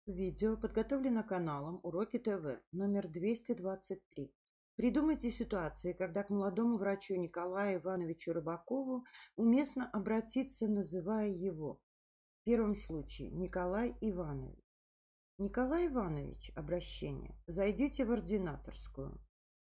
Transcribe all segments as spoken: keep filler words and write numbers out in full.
Видео подготовлено каналом Уроки ТВ номер двести двадцать три. Придумайте ситуации, когда к молодому врачу Николаю Ивановичу Рыбакову уместно обратиться, называя его. В первом случае Николай Иванович. Николай Иванович, обращение. Зайдите в ординаторскую.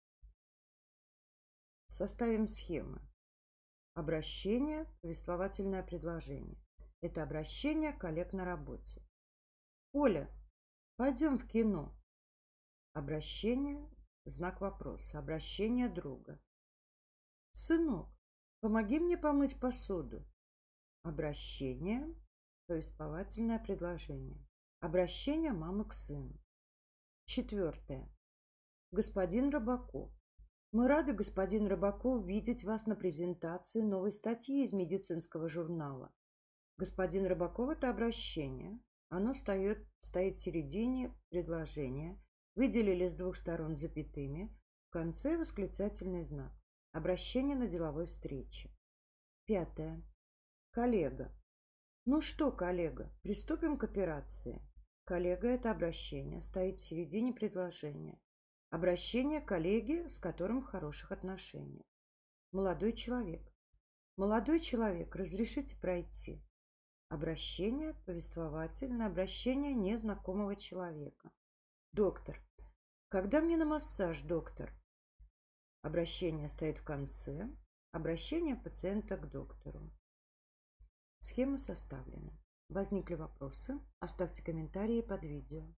Составим схемы. Обращение, повествовательное предложение. Это обращение коллег на работе. Оля, пойдем в кино. Обращение, знак вопроса. Обращение друга. Сынок, помоги мне помыть посуду. Обращение, повествовательное предложение. Обращение мамы к сыну. Четвертое. Господин Рыбаков. Мы рады, господин Рыбаков, видеть вас на презентации новой статьи из медицинского журнала. Господин Рыбаков – это обращение. Оно стоит, стоит в середине предложения. Выделили с двух сторон запятыми. В конце восклицательный знак. Обращение на деловой встрече. Пятое. Коллега. Ну что, коллега, приступим к операции. Коллега – это обращение. Стоит в середине предложения. Обращение коллеги, с которым в хороших отношениях. Молодой человек. Молодой человек, разрешите пройти. Обращение, повествовательное, обращение незнакомого человека. Доктор. Когда мне на массаж, доктор? Обращение стоит в конце. Обращение пациента к доктору. Схема составлена. Возникли вопросы? Оставьте комментарии под видео.